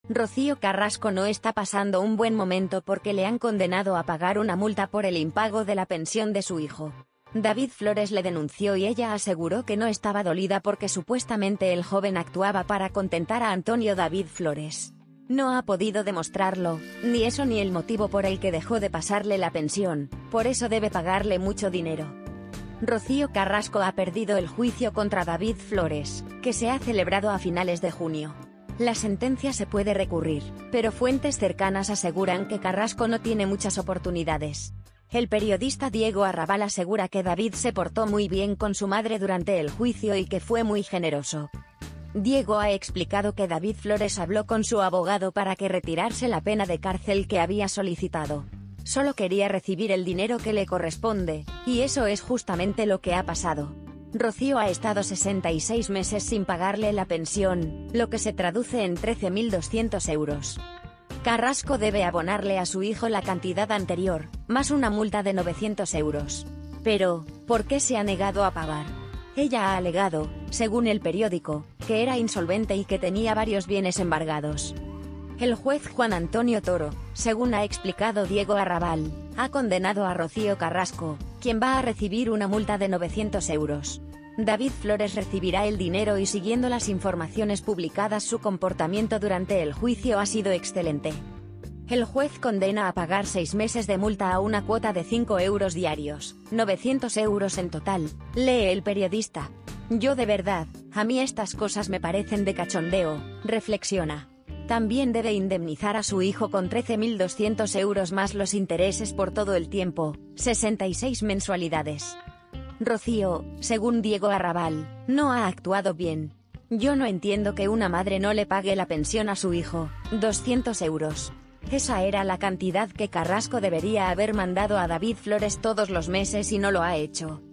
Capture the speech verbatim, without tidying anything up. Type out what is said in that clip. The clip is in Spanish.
Rocío Carrasco no está pasando un buen momento porque le han condenado a pagar una multa por el impago de la pensión de su hijo. David Flores le denunció y ella aseguró que no estaba dolida porque supuestamente el joven actuaba para contentar a Antonio David Flores. No ha podido demostrarlo, ni eso ni el motivo por el que dejó de pasarle la pensión, por eso debe pagarle mucho dinero. Rocío Carrasco ha perdido el juicio contra David Flores, que se ha celebrado a finales de junio. La sentencia se puede recurrir, pero fuentes cercanas aseguran que Carrasco no tiene muchas oportunidades. El periodista Diego Arrabal asegura que David se portó muy bien con su madre durante el juicio y que fue muy generoso. Diego ha explicado que David Flores habló con su abogado para que retirase la pena de cárcel que había solicitado. Solo quería recibir el dinero que le corresponde, y eso es justamente lo que ha pasado. Rocío ha estado sesenta y seis meses sin pagarle la pensión, lo que se traduce en trece mil doscientos euros. Carrasco debe abonarle a su hijo la cantidad anterior, más una multa de novecientos euros. Pero, ¿por qué se ha negado a pagar? Ella ha alegado, según el periódico, que era insolvente y que tenía varios bienes embargados. El juez Juan Antonio Toro, según ha explicado Diego Arrabal, ha condenado a Rocío Carrasco, quien va a recibir una multa de novecientos euros. David Flores recibirá el dinero y siguiendo las informaciones publicadas su comportamiento durante el juicio ha sido excelente. El juez condena a pagar seis meses de multa a una cuota de cinco euros diarios, novecientos euros en total, lee el periodista. Yo de verdad, a mí estas cosas me parecen de cachondeo, reflexiona. También debe indemnizar a su hijo con trece mil doscientos euros más los intereses por todo el tiempo, sesenta y seis mensualidades. Rocío, según Diego Arrabal, no ha actuado bien. Yo no entiendo que una madre no le pague la pensión a su hijo, doscientos euros. Esa era la cantidad que Carrasco debería haber mandado a David Flores todos los meses y no lo ha hecho.